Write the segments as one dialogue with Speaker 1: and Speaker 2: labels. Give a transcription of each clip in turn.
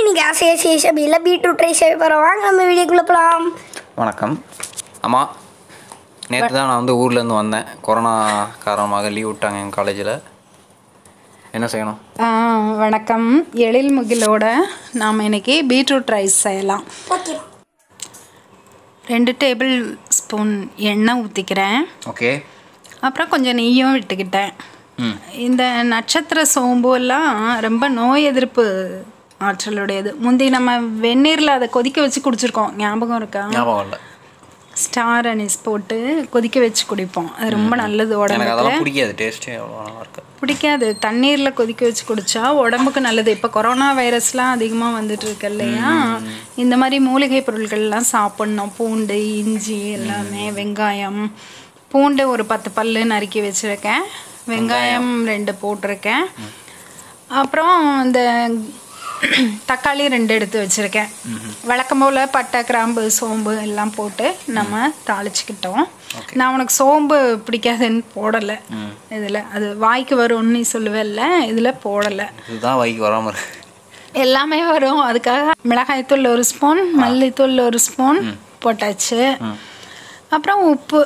Speaker 1: இன்னைக்கு ஆசையாக beetroot rice செய்ய போகிறோம். வாங்க நம்ம வீடியோக்குள்ளே போகலாம்.
Speaker 2: வணக்கம். அம்மா, நேற்று தான் நான் ஊர்லேருந்து வந்தேன். கொரோனா காரணமாக லீவ் விட்டாங்க எங்கள் காலேஜில். என்ன செய்யணும்?
Speaker 3: வணக்கம். எழில் முகிலோட நாம் இன்றைக்கி பீட்ரூட் ரைஸ் செய்யலாம்.
Speaker 1: ஓகே.
Speaker 3: 2 டேபிள் ஸ்பூன் எண்ணெய் ஊற்றிக்கிறேன்.
Speaker 2: ஓகே.
Speaker 3: அப்புறம் கொஞ்சம் நெய்யும் விட்டுக்கிட்டேன். இந்த நட்சத்திர சோம்பு எல்லாம் ரொம்ப நோய் எதிர்ப்பு ஆற்றலுடையது. முந்தி நம்ம வெந்நீரில் அதை கொதிக்க வச்சு குடிச்சிருக்கோம், ஞாபகம் இருக்கா?
Speaker 2: ஞாபகம் இல்லை.
Speaker 3: ஸ்டார் அனிஸ் போட்டு கொதிக்க வச்சு குடிப்போம். அது ரொம்ப நல்லது உடம்புக்கு.
Speaker 2: பிடிக்காது, டேஸ்ட்டே
Speaker 3: பிடிக்காது. தண்ணீரில் கொதிக்க வச்சு குடித்தா உடம்புக்கு நல்லது. இப்போ கொரோனா வைரஸ்லாம் அதிகமாக வந்துட்டு இருக்கு இல்லையா? இந்த மாதிரி மூலிகை பொருட்கள்லாம் சாப்பிட்ணும். பூண்டு, இஞ்சி எல்லாமே, வெங்காயம், பூண்டு ஒரு 10 பல்லு நறுக்கி வச்சுருக்கேன், வெங்காயம் 2 போட்டிருக்கேன், அப்புறம் இந்த தக்காளி 2 எடுத்து வச்சுருக்கேன். வழக்கம் போல் பட்டை, கிராம்பு, சோம்பு எல்லாம் போட்டு நம்ம தாளிச்சுக்கிட்டோம். நான் உனக்கு சோம்பு பிடிக்காதுன்னு போடலை இதில், அது வாய்க்கு வரும்னு நீ சொல்லுவேல்ல, இதில் போடலை.
Speaker 2: இதுதான் வாய்க்கு வராமல்
Speaker 3: எல்லாமே வரும். அதுக்காக மிளகாய்த்தூள் 1 ஸ்பூன், மல்லித்தூள் 1 ஸ்பூன் போட்டாச்சு. அப்புறம் உப்பு.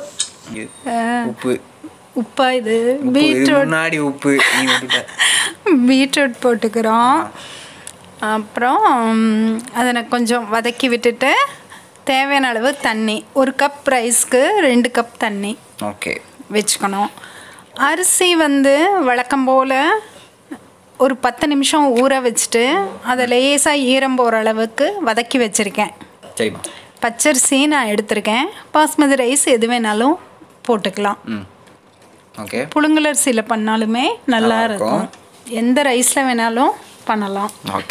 Speaker 3: உப்பா இது? பீட்ரூட் போட்டுக்கிறோம். அப்புறம் அதை கொஞ்சம் வதக்கி விட்டுட்டு தேவையான அளவு தண்ணி, 1 கப் ரைஸ்க்கு 2 கப் தண்ணி வச்சுக்கணும். அரிசி வழக்கம் போல் ஒரு 10 நிமிஷம் ஊற வச்சுட்டு அதை லேசாக ஈரம் போகிற அளவுக்கு வதக்கி வச்சுருக்கேன். பச்சரிசி நான் எடுத்திருக்கேன். பாஸ்மதி ரைஸ் எது வேணாலும் போட்டுக்கலாம். புழுங்கலரிசியில் பண்ணாலுமே நல்லா இருக்கும். எந்த ரைஸில் வேணாலும் பண்ணலாம்.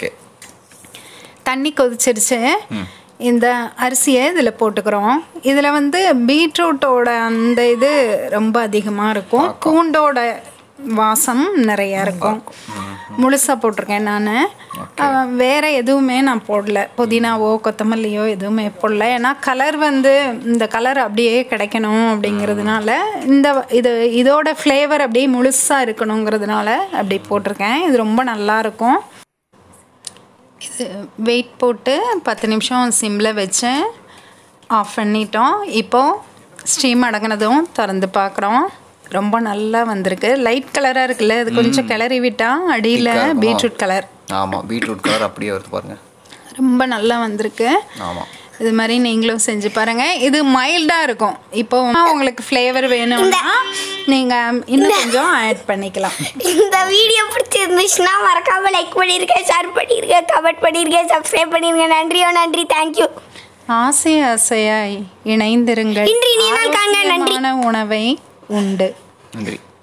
Speaker 3: தண்ணி கொதிச்சிருச்சு. இந்த அரிசியை இதில் போட்டுக்கிறோம். இதில் பீட்ரூட்டோட அந்த இது ரொம்ப அதிகமாக இருக்கும். பூண்டோட வாசம் நிறையா இருக்கும். முழுசாக போட்டிருக்கேன் நான். வேறு எதுவுமே நான் போடல, புதினாவோ கொத்தமல்லியோ எதுவுமே போடல. ஏன்னா கலர் இந்த கலர் அப்படியே கிடைக்கணும் அப்படிங்கிறதுனால, இதோட ஃப்ளேவர் அப்படியே முழுசாக இருக்கணுங்கிறதுனால அப்படி போட்டிருக்கேன். இது ரொம்ப நல்லாயிருக்கும். இது வெயிட் போட்டு 10 நிமிஷம் சிம்மில் வச்சு ஆஃப் பண்ணிட்டோம். இப்போது ஸ்டீம் அடங்கினதும் திறந்து பார்க்குறோம். ரொம்ப நல்லா வந்திருக்கு. லைட் கலராக இருக்குல்ல, இது கொஞ்சம் கிளறி விட்டால் அடியில் பீட்ரூட் கலர்.
Speaker 2: ஆமாம், பீட்ரூட் கலர் அப்படியே வருது பாருங்கள்.
Speaker 3: ரொம்ப நல்லா வந்திருக்கு.
Speaker 2: ஆமாம்,
Speaker 3: இது மாதிரி நீங்களும் செஞ்சு பாருங்கள். இது மைல்டாக இருக்கும். இப்போ உங்களுக்கு ஃப்ளேவர் வேணும்னா நீங்கள் இன்னும் கொஞ்சம் ஆட் பண்ணிக்கலாம்.
Speaker 1: இந்த வீடியோ பிடிச்சிருந்துச்சுன்னா மறக்காம லைக் பண்ணியிருக்கேன், ஷேர் பண்ணியிருக்கேன், கமெண்ட் பண்ணியிருக்கேன், சப்ஸ்கிரைப் பண்ணியிருக்கேன். நன்றி, தேங்க்யூ.
Speaker 3: ஆசையாய் இணைந்திருங்கள்.
Speaker 1: நன்றி.
Speaker 3: உணவை உண்டு.
Speaker 2: நன்றி.